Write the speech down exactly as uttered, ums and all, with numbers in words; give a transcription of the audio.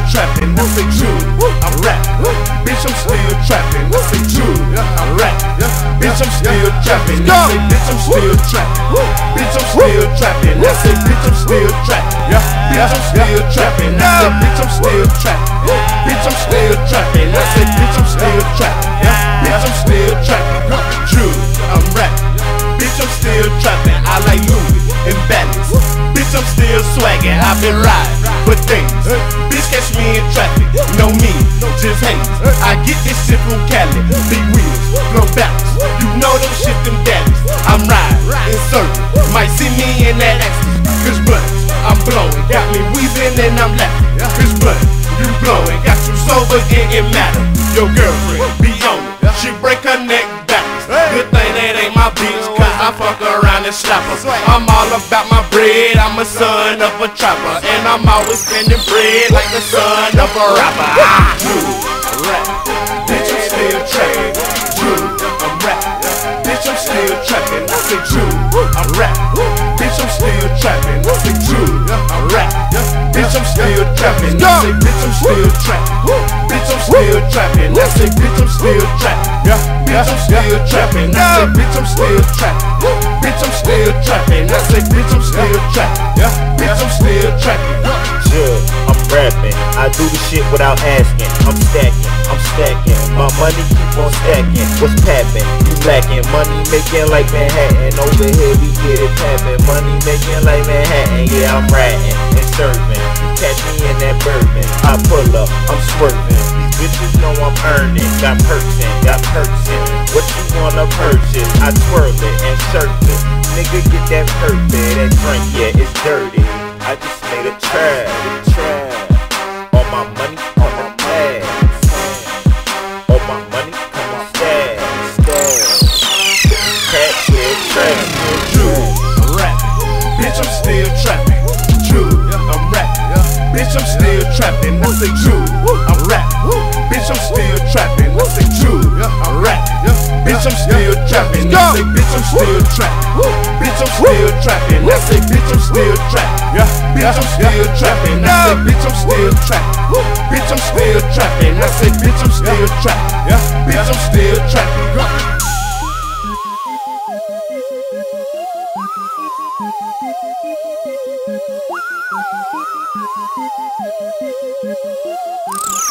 trapping. I say true, I'm rap. Bitch, I'm still trapping. I say true, I'm rap. Bitch, I'm still trapping. I say bitch, I'm still trapping. Bitch, I'm still trapping. I say bitch, I'm still trapping. Bitch, I'm still trapping. I say bitch, I'm still trapping. Bitch, I'm still trapping. I say bitch, I'm still trapping. Bitch, I'm still trapping. True, I'm rap. Bitch, I'm still trapping. I like Louis and balance. Bitch, I'm still swagging. I've been riding for days. Bitch, catch me in traffic. No me, just hate. I get this shit from Cali. Big wheels, no balance. You know them shit, them daddies. I'm riding in circles. Might see me in that accident. Cause blood, I'm blowing. Got me wheezing and I'm laughing. Cause blood, you blowing. Got you sober, it ain't matter. Your girlfriend, be on it. She break her neck backwards. Good thing that ain't my bitch, cause I fuck around and slap her. I'm all about my bread, I'm a son of a trapper. And I'm always spending bread like the son of a rapper. Ah, true, I'm rap. Bitch, I'm still trapping. True, I'm rap. Bitch, I'm still trapping. I say true, I'm rap. Bitch, I'm still trapping. I say true, I'm rap. Bitch, I'm still trapping. I say bitch, I'm still trapping. Bitch, I'm still trapping. I say bitch, I'm still trapping. Bitch, I'm still trapping. I say bitch, I'm still trapping. Bitch, I'm still trapping. I say bitch, I'm still trapping. Bitch, I'm still trapping. Yeah, I'm rapping. I do the shit without asking. I'm stacking, I'm stacking. My money keep on stacking. What's pappin'? You lacking. Money making like Manhattan. Over here we get it pappin'. Money making like Manhattan. Yeah, I'm ratting and serving. You catch me in that bourbon. I pull up, I'm swerving. These bitches know I'm earning. Got perks in, got perks in. What you wanna purchase? I twirl it and serve it. Nigga get that perk there. That drink, yeah, it's dirty. I just made a trap, a trap. All my money, all my pad. All my money, come on, stab, stab. Cat, yeah, trap. True, I'm rapping. Bitch, I'm still trapping. True, I'm rapping. Bitch, I'm still trapping. I say true, I'm rapping. Bitch, I'm still trapping. I say true, I'm rapping. Bitch, I'm still trapping. I say bitch, I'm still trapping. Bitch, I'm still trapping. I say bitch, I'm still trapping. Bitch, I'm still trapping. I say bitch, I'm still trapping. Bitch, I'm still trapping. I say bitch, I'm still trapping. Bitch, I'm still trapping. We'll be right back.